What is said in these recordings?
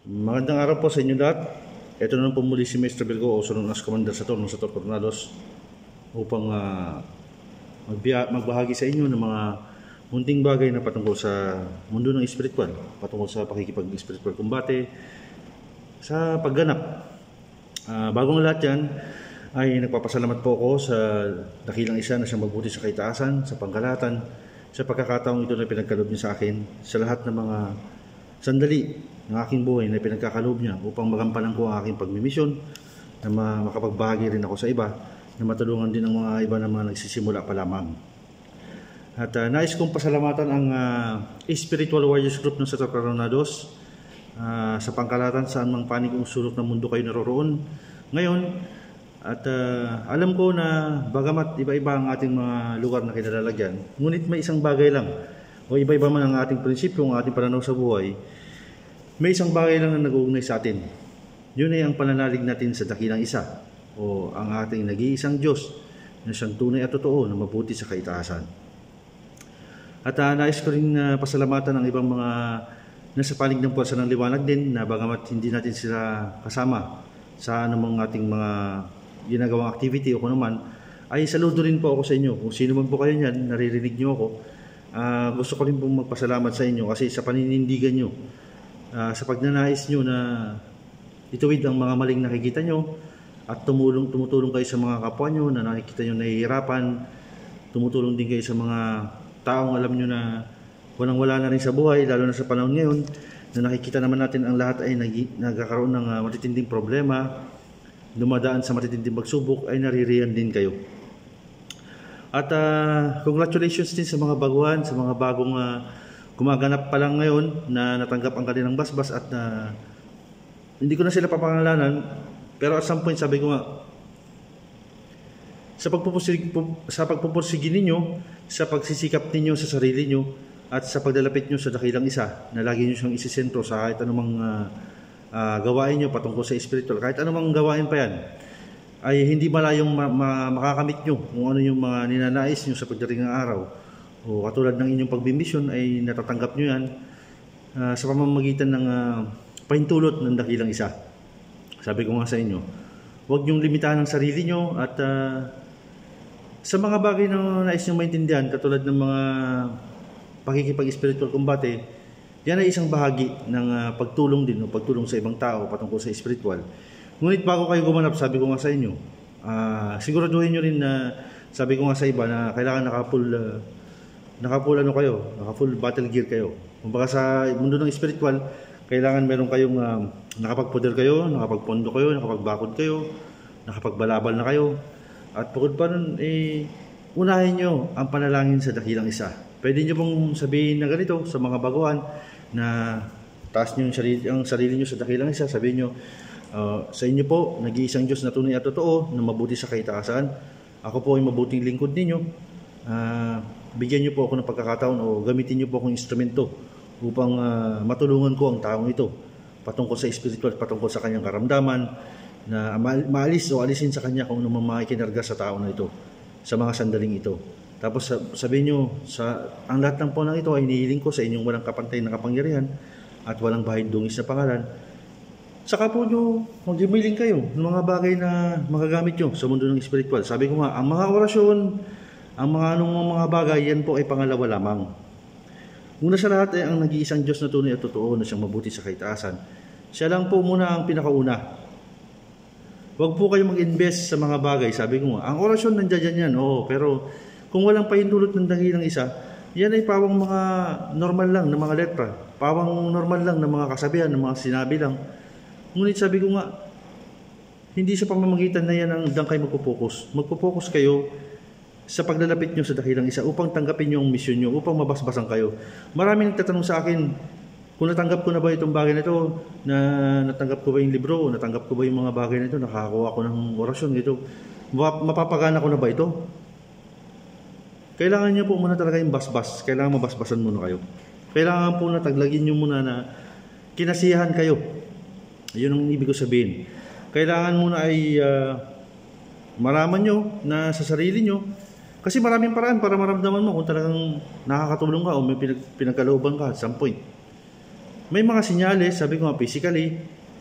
Magandang araw po sa inyo lahat. Ito na po muli si Mr. Virgo o sunod as Commander sa Sator Coronados upang magbahagi sa inyo ng mga munting bagay na patungkol sa mundo ng espiritual, patungkol sa pakikipag-espiritual kumbate, sa pagganap. Bagong lahat yan ay nagpapasalamat po ako sa dakilang isa na siyang mabuti sa kaitaasan, sa pangkalahatan, sa pagkakataong ito na pinagkaloob niya sa akin, sa lahat ng mga sandali ng aking buhay na pinagkakaloob niya upang magampanan ko ang aking pagmimisyon, na makapagbahagi rin ako sa iba, na matulungan din ang mga iba na mga nagsisimula pa lamang. At nais kong pasalamatan ang Spiritual Warriors Group ng Sator Coronados sa pangkalahatan saan mang panig ang sulok ng mundo kayo naroroon ngayon. At alam ko na bagamat iba-iba ang ating mga lugar na kinalalagyan, ngunit may isang bagay lang o iba-iba man ang ating prinsipyo, ang ating pananaw sa buhay, may isang bagay lang na nag-uugnay sa atin. Yun ay ang pananalig natin sa dakilang isa o ang ating nag-iisang Diyos na siyang tunay at totoo na mabuti sa kaitaasan. At nais ko rin pasalamatan ang ibang mga nasa panig ng puwersa ng liwanag din na bagamat hindi natin sila kasama sa anumang ating mga ginagawang activity o kung naman, ay saludo rin po ako sa inyo. Kung sino man po kayo niyan, naririnig niyo ako. Gusto ko rin pong magpasalamat sa inyo kasi sa paninindigan nyo, sa pagnanais nyo na ituwid ang mga maling nakikita nyo at tumutulong kayo sa mga kapwa nyo na nakikita nyo nahihirapan, tumutulong din kayo sa mga taong alam nyo na walang-wala na rin sa buhay, lalo na sa panahon ngayon na nakikita naman natin ang lahat ay nagkakaroon ng matitinding problema, dumadaan sa matitinding pagsubok, ay naririyan din kayo. At congratulations din sa mga baguhan, sa mga bagong gumaganap pa lang ngayon na natanggap ang kanilang basbas at hindi ko na sila papangalanan, pero at some point sabi ko nga, sa pagpupursige ninyo, sa pagsisikap ninyo sa sarili nyo at sa pagdalapit nyo sa dakilang isa na lagi nyo siyang isisentro sa kahit anumang gawain nyo patungkol sa spiritual, kahit anumang gawain pa yan, ay hindi malayong makakamit nyo kung ano yung mga ninanais nyo sa pagdating ng araw. O katulad ng inyong pagbimisyon ay natatanggap nyo yan sa pamamagitan ng pahintulot ng dakilang isa. Sabi ko nga sa inyo, huwag nyong limitahan ang sarili nyo at sa mga bagay na nais nyo maintindihan, katulad ng mga pakikipag-spiritual kumbate, yan ay isang bahagi ng pagtulong din o pagtulong sa ibang tao patungkol sa spiritual. Ngunit bago kayo gumanap, sabi ko nga sa inyo, siguraduhin nyo rin na, sabi ko nga sa iba, na kailangan naka-full battle gear kayo. Kumbaga sa mundo ng spiritual, kailangan meron kayong nakapagpoder kayo, nakapagpondo kayo, nakapagbakod kayo, nakapagbalabal na kayo. At bukod pa nun, unahin nyo ang panalangin sa dakilang isa. Pwede nyo pong sabihin na ganito sa mga baguhan na taas nyo ang sarili nyo sa dakilang isa. Sabihin nyo, sa inyo po, nag-iisang Diyos na tunay at totoo na mabuti sa kaitaasan. Ako po ay mabuting lingkod ninyo. Bigyan niyo po ako ng pagkakataon o gamitin niyo po akong instrumento upang matulungan ko ang taong ito patungkol sa spiritual, patungkol sa kanyang karamdaman, na maalis o alisin sa kanya kung anong makikinarga sa tao na ito sa mga sandaling ito. Tapos sabihin niyo, ang lahat ng punang ito ay inihiling ko sa inyong walang kapantay na kapangyarihan at walang bahid dungis na pangalan. Saka po nyo mag-emailing kayo ng mga bagay na magagamit nyo sa mundo ng spiritual. Sabi ko nga, ang mga orasyon, ang mga bagay, yan po ay pangalawa lamang. Una sa lahat ay ang nag-iisang Diyos na tunay at totoo na siyang mabuti sa kaitaasan. Siya lang po muna ang pinakauna. Huwag po kayo mag-invest sa mga bagay. Sabi ko nga, ang orasyon nandiyan yan. Oo, pero kung walang pahintulot ng dakilang isa, yan ay pawang mga normal lang na mga letra. Pawang normal lang na mga kasabihan, na mga sinabi lang. Ngunit sabi ko nga, hindi sa pamamagitan na yan ang dang kayo magpo-focus. Magpo-focus kayo sa paglalapit nyo sa dakilang isa upang tanggapin nyo ang misyon nyo, upang mabasbasan kayo. Maraming nagtatanong sa akin, kung natanggap ko na ba itong bagay na ito, natanggap ko ba yung libro, natanggap ko ba yung mga bagay na ito, nakakakuha ko ng orasyon, ito, mapapagana ko na ba ito? Kailangan nyo po muna talaga yung basbas, kailangan mabasbasan muna kayo. Kailangan po na taglagin nyo muna na kinasiyahan kayo. Yun ang ibig ko sabihin. Kailangan muna ay maraman nyo na sa sarili nyo. Kasi maraming paraan para maramdaman mo kung talagang nakakatulong ka o may pinagkalooban ka at some point. may mga sinyales, sabi ko nga physically,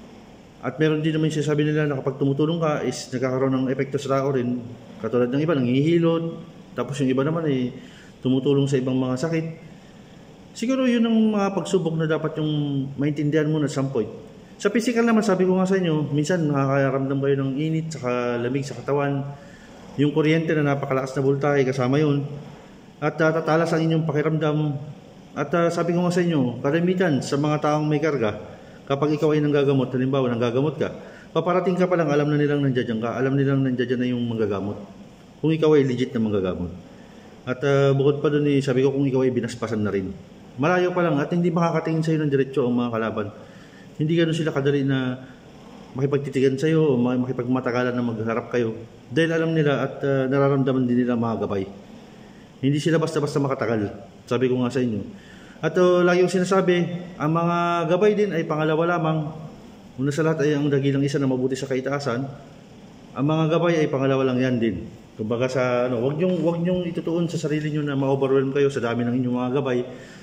at meron din naman sinasabi nila na kapag tumutulong ka is nagkakaroon ng epekto sa tao rin. Katulad ng iba, nanghihilot, tapos yung iba naman ay tumutulong sa ibang mga sakit. Siguro yun ang mga pagsubok na dapat yung maintindihan mo na some point. Sa physical naman, sabi ko nga sa inyo, minsan nakakaramdam kayo ng init, saka lamig sa katawan. Yung kuryente na napakalakas na voltahe, kasama yun. At tatalas ang inyong pakiramdam. At sabi ko nga sa inyo, kalimitan sa mga taong may karga, kapag ikaw ay nanggagamot, halimbawa nanggagamot ka, paparating ka pa lang, alam na nilang nandiyan ka, alam nilang nandiyan na yung manggagamot. Kung ikaw ay legit na manggagamot. At bukod pa doon, sabi ko kung ikaw ay binaspasan na rin. Malayo pa lang at hindi makakatingin sa iyo ng diretso ang mga kalaban. Hindi ganoon sila kadali na makipagtitigan sa iyo o makipagmatagalan na magharap kayo. Dahil alam nila at nararamdaman din nila mga gabay. Hindi sila basta-basta makatagal. Sabi ko nga sa inyo. At lagi yung sinasabi, ang mga gabay din ay pangalawa lamang. Una sa lahat ay ang dagilang isa na mabuti sa kaitaasan. Ang mga gabay ay pangalawa lang yan din. Kumbaga sa wag niyong itutuon sa sarili niyo na ma-overwhelm kayo sa dami ng inyong mga gabay.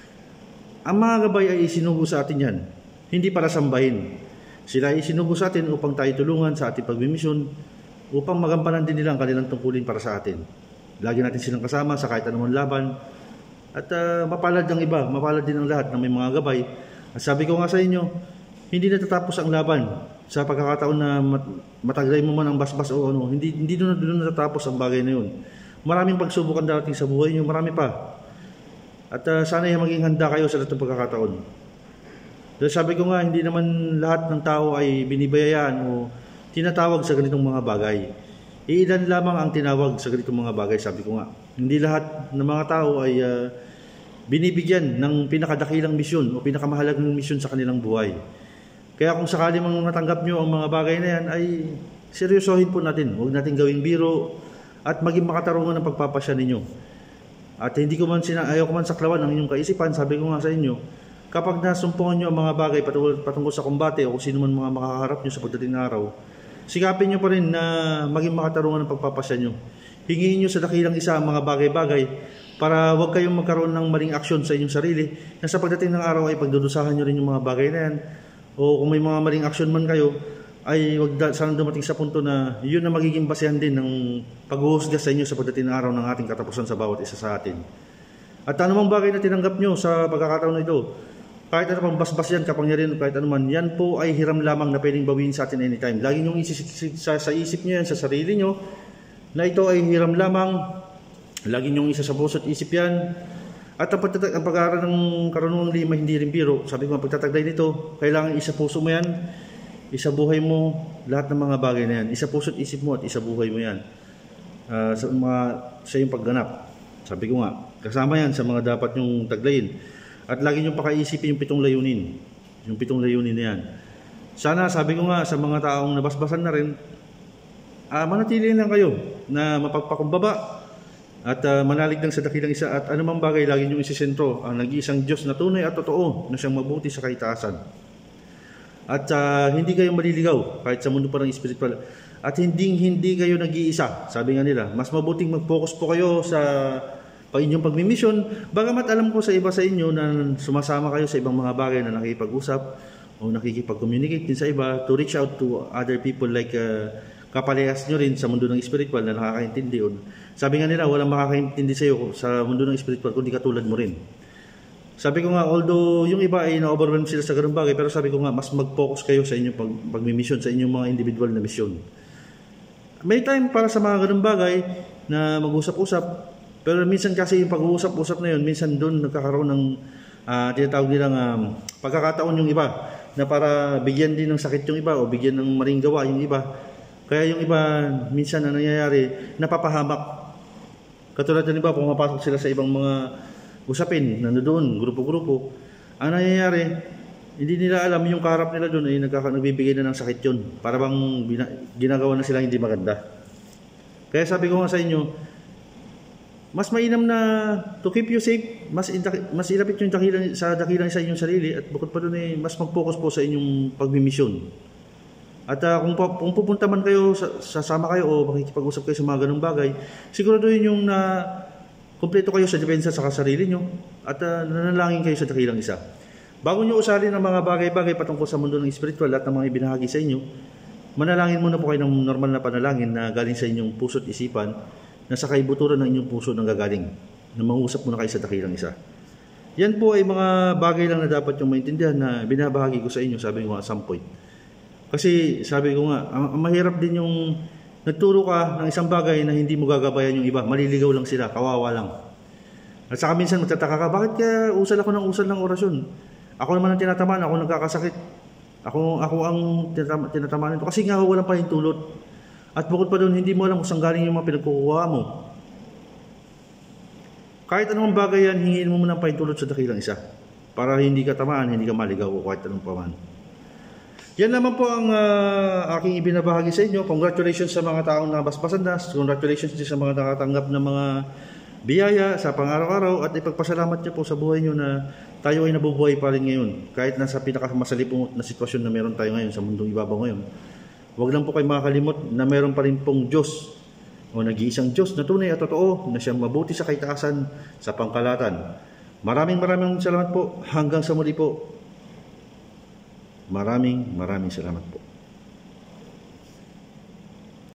Ang mga gabay ay isinugo sa atin yan. Hindi para sambahin. Sila ay isinugo sa atin upang tayo tulungan sa ating pagmimisyon, upang magampanan din nila ang kanilang tungkulin para sa atin. Lagi natin silang kasama sa kahit anumang laban. At mapalad ang iba, mapalad din ang lahat na may mga gabay. At sabi ko nga sa inyo, hindi natatapos ang laban sa pagkakataon na mataglay mo man ang basbas o ano. Hindi doon natatapos ang bagay na yun. Maraming pagsubok ang darating sa buhay niyo, marami pa. At sana maging handa kayo sa datong pagkakataon. Dahil sabi ko nga, hindi naman lahat ng tao ay binibayaan o tinatawag sa ganitong mga bagay. Iilan lamang ang tinawag sa ganitong mga bagay, sabi ko nga. Hindi lahat ng mga tao ay binibigyan ng pinakadakilang misyon o pinakamahalagang misyon sa kanilang buhay. Kaya kung sakali mang natanggap nyo ang mga bagay na yan, ay seryosohin po natin. Huwag natin gawing biro at maging makatarungan ng pagpapasya ninyo. At hindi ko man ayaw ko man saklawan ang inyong kaisipan, sabi ko nga sa inyo, kapag nasumpungan nyo ang mga bagay patungkol sa kumbate o kung sino man mga makaharap nyo sa pagdating na araw, sikapin nyo pa rin na maging makatarungan ng pagpapasya nyo. Hingiin nyo sa dakilang isa ang mga bagay-bagay para huwag kayong magkaroon ng maling aksyon sa inyong sarili na sa pagdating ng araw ay pagdudusahan nyo rin yung mga bagay na yan. O kung may mga maling aksyon man kayo, ay huwag sana dumating sa punto na yun na magiging basehan din ng paghuhusga sa inyo sa pagdating ng araw ng ating katapusan sa bawat isa sa atin. At anumang bagay na tinanggap nyo sa pagkakataon na ito, kahit ano pang basbas yan, kapangyarihan, kahit ano man, yan po ay hiram lamang na pwedeng bawiin sa atin anytime. Lagi nyo sa isip nyo yan, sa sarili nyo, na ito ay hiram lamang. Lagi nyo isa sa puso at isip yan. At ang pag-aaral ng karunungang lima, hindi rin biro. Sabi ko, pagtataglay nito, kailangan isa puso mo yan, isa buhay mo, lahat ng mga bagay na yan. Isa puso at isip mo at isa buhay mo yan. Sa iyong pagganap. Sabi ko nga, kasama yan sa mga dapat nyong taglayin. At lagi niyong pakaisipin yung 7 layunin. Yung 7 layunin na yan. Sana, sabi ko nga, sa mga taong nabasbasan na rin, manatili lang kayo na mapagpakumbaba at manalig lang sa dakilang isa at anumang bagay lagi niyong isisentro ang nag-iisang Diyos na tunay at totoo na siyang mabuti sa kaitaasan. At hindi kayo maliligaw kahit sa mundo pa ng spiritual. At hindi kayo nag-iisa. Sabi nga nila, mas mabuting mag-focus po kayo sa inyong pagmimisyon, bagamat alam ko sa iba sa inyo na sumasama kayo sa ibang mga bagay na nakikipag-usap o nakikipag-communicate din sa iba to reach out to other people like kapalehas nyo rin sa mundo ng spiritual na nakakaintindi. Sabi nga nila, walang makakaintindi sa iyo sa mundo ng spiritual kundi katulad mo rin. Sabi ko nga, although yung iba ay na-overwhelm sila sa ganung bagay, pero sabi ko nga, mas mag-focus kayo sa inyong pagmimisyon, sa inyong mga individual na misyon. May time para sa mga ganung bagay na mag-usap-usap. Pero minsan kasi yung pag-uusap-usap na yun, minsan doon nagkakaroon ng tinatawag nilang pagkakataon yung iba na para bigyan din ng sakit yung iba o bigyan ng maling gawa yung iba. Kaya yung iba, minsan na nangyayari, napapahamak. Katulad ng iba, pumapasok sila sa ibang mga usapin, nandoon, grupo-grupo. Ang nangyayari, hindi nila alam yung kaharap nila doon ay nagbibigay na ng sakit yun. Para bang ginagawa na sila hindi maganda. Kaya sabi ko nga sa inyo, mas mainam na to keep you safe, mas ilapit yung dakilang sa inyong sarili at bukod pa doon ay mas mag-focus po sa inyong pagmimisyon. At kung pupunta man kayo, sasama kayo o makikipag-usap kayo sa mga ganung bagay, siguraduhin yung kumpleto kayo sa depensa sa sarili nyo at nanalangin kayo sa dakilang isa. Bago nyo usalin ang mga bagay-bagay patungkol sa mundo ng spiritual at ng mga ibinahagi sa inyo, manalangin muna po kayo ng normal na panalangin na galing sa inyong puso at isipan, na sa kaibuturan ng inyong puso nang gagaling, na mangusap muna kayo sa dakilang isa. Yan po ay mga bagay lang na dapat yung maintindihan na binabahagi ko sa inyo, sabi ko nga, some point. Kasi sabi ko nga, ang mahirap din yung nagturo ka ng isang bagay na hindi mo gagabayan yung iba. Maliligaw lang sila, kawawa lang. At saka minsan magtataka ka, bakit kaya usal ako ng usal ng orasyon? Ako naman ang tinatamaan, ako nagkakasakit. Ako ang tinatamaan nito. Kasi nga walang pahintulot. At bukod pa doon, hindi mo alam kung saan galing yung mga pinagkukuha mo. Kahit anong bagay yan, hingin mo muna ng pahintulot sa dakilang isa. Para hindi ka tamaan, hindi ka maligaw o kahit anong paman. Yan naman po ang aking ibinabahagi sa inyo. Congratulations sa mga taong nabasbasan na. Congratulations din sa mga nakatanggap ng mga biyaya sa pang-araw-araw. At ipagpasalamat niyo po sa buhay niyo na tayo ay nabubuhay pa rin ngayon. Kahit nasa pinakamasalipong na sitwasyon na meron tayo ngayon sa mundong ibabaw ngayon. Huwag lang po kayo makakalimot na meron pa rin pong Diyos o nag-iisang Diyos na tunay at totoo na siyang mabuti sa kaitaasan sa pangkalatan. Maraming salamat po. Hanggang sa muli po. Maraming salamat po.